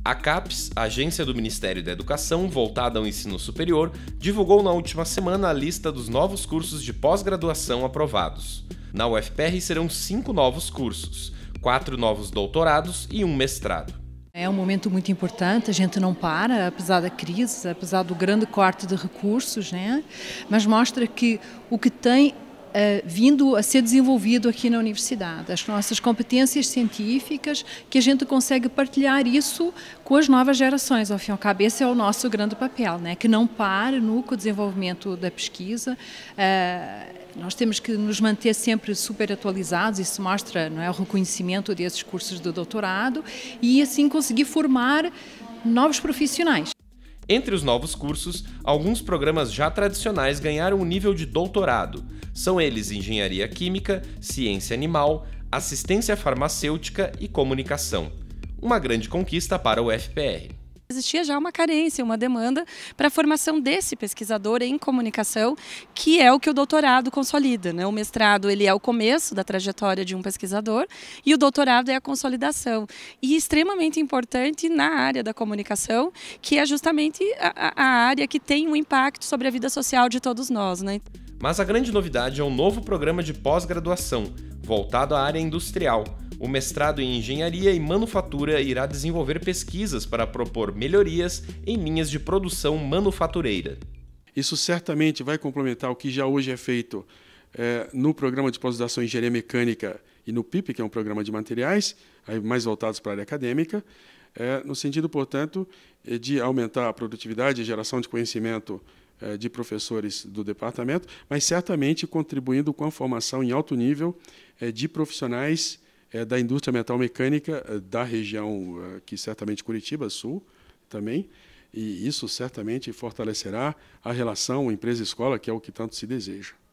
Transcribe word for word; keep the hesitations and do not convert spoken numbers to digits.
A CAPES, a agência do Ministério da Educação voltada ao ensino superior, divulgou na última semana a lista dos novos cursos de pós-graduação aprovados. Na U F P R serão cinco novos cursos, quatro novos doutorados e um mestrado. É um momento muito importante, a gente não para, apesar da crise, apesar do grande corte de recursos, né? Mas mostra que o que tem Uh, vindo a ser desenvolvido aqui na universidade, as nossas competências científicas, que a gente consegue partilhar isso com as novas gerações. Ao fim e ao cabo, esse é o nosso grande papel, né? Que não pare no desenvolvimento da pesquisa. Uh, nós temos que nos manter sempre super atualizados, isso mostra, não é, o reconhecimento desses cursos de doutorado e assim conseguir formar novos profissionais. Entre os novos cursos, alguns programas já tradicionais ganharam o nível de doutorado. São eles Engenharia Química, Ciência Animal, Assistência Farmacêutica e Comunicação. Uma grande conquista para o U F P R. Existia já uma carência, uma demanda para a formação desse pesquisador em comunicação, que é o que o doutorado consolida, né? O mestrado ele é o começo da trajetória de um pesquisador e o doutorado é a consolidação. E extremamente importante na área da comunicação, que é justamente a, a área que tem um impacto sobre a vida social de todos nós, né? Mas a grande novidade é um novo programa de pós-graduação, voltado à área industrial. O mestrado em Engenharia e Manufatura irá desenvolver pesquisas para propor melhorias em linhas de produção manufatureira. Isso certamente vai complementar o que já hoje é feito é, no programa de pós-graduação em Engenharia Mecânica e no P I P, que é um programa de materiais, aí mais voltados para a área acadêmica, é, no sentido, portanto, de aumentar a produtividade e geração de conhecimento é, de professores do departamento, mas certamente contribuindo com a formação em alto nível é, de profissionais É, da indústria metal-mecânica da região, que certamente Curitiba, Sul, também, e isso certamente fortalecerá a relação empresa-escola, que é o que tanto se deseja.